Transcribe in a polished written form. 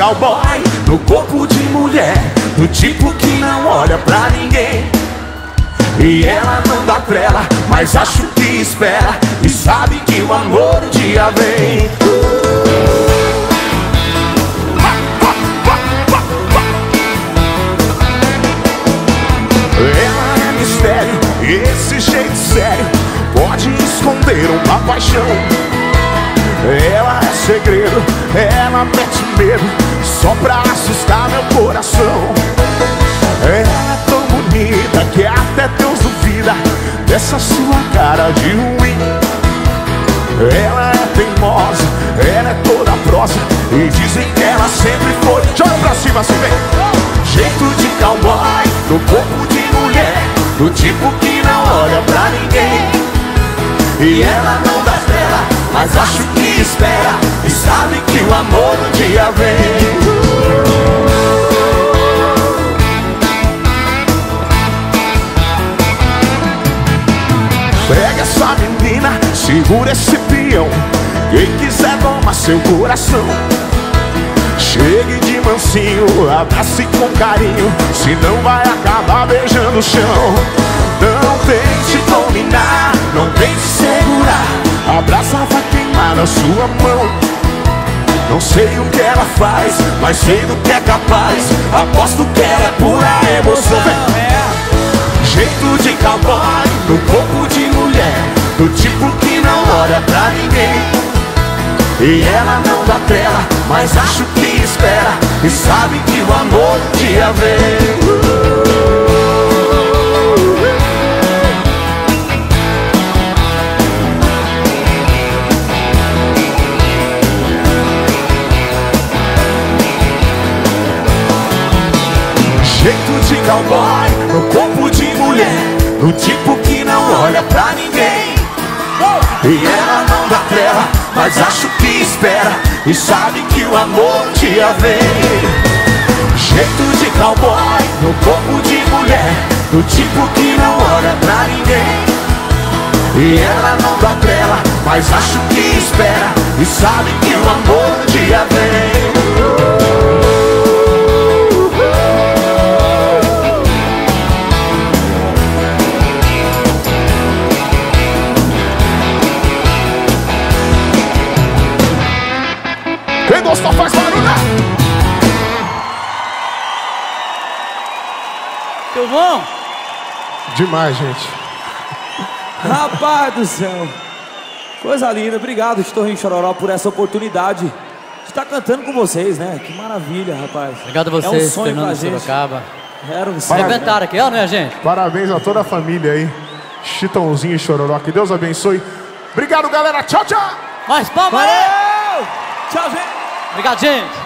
cowboy no corpo de mulher, do tipo que não olha pra ninguém. E ela não dá trela, mas acho que espera e sabe que o amor um dia vem. Ela é mistério, e esse jeito sério pode esconder uma paixão. Ela é segredo, ela mete medo só pra assustar meu coração. Ela é tão bonita que até Deus duvida dessa sua cara de ruim. Ela é teimosa, ela é toda prosa e dizem que ela sempre foi. Joga pra cima, assim vem. Jeito de cowboy no corpo de mulher, do tipo que não olha pra ninguém. E ela não dá trela, mas acho que espera e sabe que o amor um dia vem. Pega essa menina, segura esse peão, quem quiser toma seu coração. Chegue de mansinho, abrace com carinho, senão vai acabar beijando o chão. Não tente dominar, não tente segurar, abraça vai queimar na sua mão. Não sei o que ela faz, mas sei do que é capaz, aposto que ela é pura emoção. Jeito de cowboy no corpo de mulher, do tipo que não olha pra ninguém. E ela não dá trela, mas acho que espera e sabe que o amor um dia vem. Jeito de cowboy no corpo de mulher, do tipo que não olha pra ninguém. E ela não dá trela, mas acho que espera e sabe que o amor um dia vem. Jeito de cowboy no corpo de mulher, do tipo que não olha pra ninguém. E ela não dá trela, mas acho que espera e sabe que o amor um dia vem. Quem gostou faz barulho! Tudo bom? Demais, gente. Rapaz do céu. Coisa linda. Obrigado, Torrinho Chororó, por essa oportunidade de estar cantando com vocês, né? Que maravilha, rapaz. Obrigado a vocês, é um sonho Fernando pra gente. Sorocaba. Era um sonho. Arrebentaram aqui, ó, né, gente? Parabéns a toda a família aí. Chitãozinho e Chororó. Que Deus abençoe. Obrigado, galera. Tchau, tchau. Mais palmas! Valeu! Tchau, gente. Obrigado, gente.